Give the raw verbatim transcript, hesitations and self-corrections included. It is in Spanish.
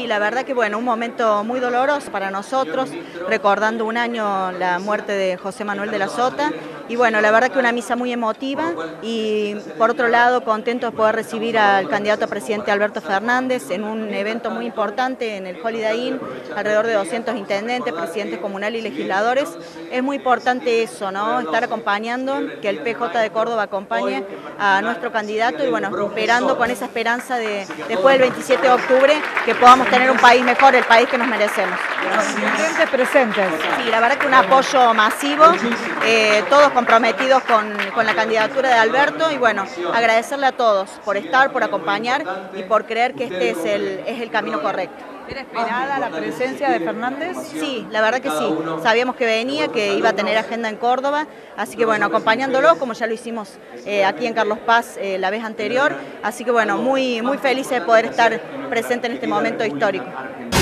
Sí, la verdad que bueno, un momento muy doloroso para nosotros, recordando un año la muerte de José Manuel de la Sota, y bueno, la verdad que una misa muy emotiva y por otro lado contento de poder recibir al candidato a presidente Alberto Fernández en un evento muy importante en el Holiday Inn, alrededor de doscientos intendentes, presidentes comunales y legisladores. Es muy importante eso, ¿no? Estar acompañando, que el P J de Córdoba acompañe a nuestro candidato y bueno, esperando con esa esperanza de después del veintisiete de octubre que podamos tener un país mejor, el país que nos merecemos. Intendentes presentes. Sí, la verdad que un apoyo masivo, eh, todos comprometidos con, con la candidatura de Alberto y bueno, agradecerle a todos por estar, por acompañar y por creer que este es el, es el camino correcto. ¿Era esperada la presencia de Fernández? Sí, la verdad que sí. Sabíamos que venía, que iba a tener agenda en Córdoba, así que bueno, acompañándolo, como ya lo hicimos eh, aquí en Carlos Paz eh, la vez anterior, así que bueno, muy, muy felices de poder estar presente en este momento histórico.